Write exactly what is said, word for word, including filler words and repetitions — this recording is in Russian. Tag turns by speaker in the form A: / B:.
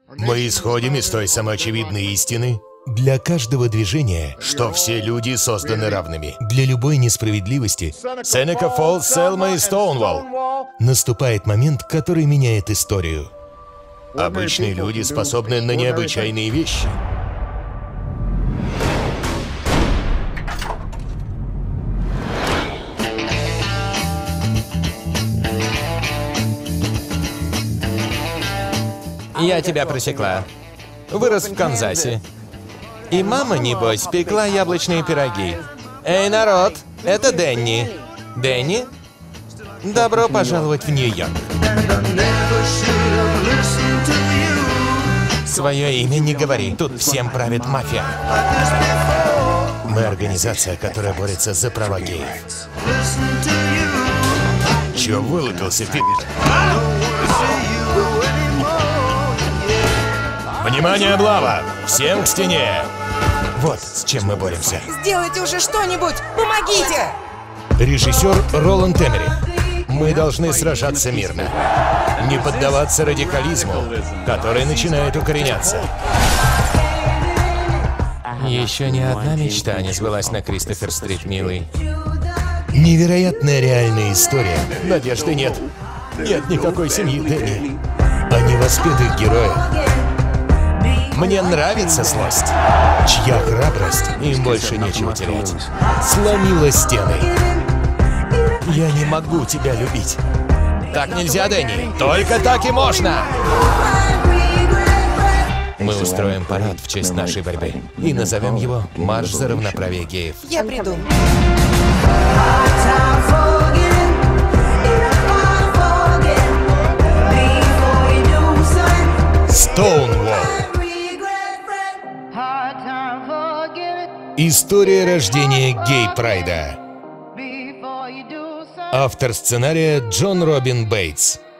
A: Мы исходим из той самоочевидной истины, для каждого движения, что все люди созданы равными. Для любой несправедливости Сенека Фоллс, Селма и Стоунволл. Наступает момент, который меняет историю. Обычные люди способны на необычайные вещи.
B: Я тебя просекла. Вырос в Канзасе. И мама, небось, пекла яблочные пироги. Эй, народ, это Дэнни. Дэнни? Добро пожаловать в Нью-Йорк. Свое имя не говори, тут всем правит мафия.
A: Мы организация, которая борется за права геев. Чё вылупился, ты? Внимание, облава! Всем к стене! Вот с чем мы боремся.
C: Сделайте уже что-нибудь! Помогите!
A: Режиссер Роланд Эммерих. Мы должны сражаться мирно. Не поддаваться радикализму, который начинает укореняться.
B: Еще ни одна мечта не сбылась на Кристофер-стрит, милый.
A: Невероятная реальная история. Надежды нет. Нет никакой семьи Дэнни. О невоспетых героях. Мне нравится злость, чья храбрость, им больше нечего терять, сломила стены. Я не могу тебя любить.
B: Так нельзя, Дэнни.
A: Только так и можно!
B: Мы устроим парад в честь нашей борьбы и назовем его «Марш за равноправие геев».
C: Я приду.
A: Стоунволл. История рождения гей-прайда. Автор сценария Джон Робин Бейтс.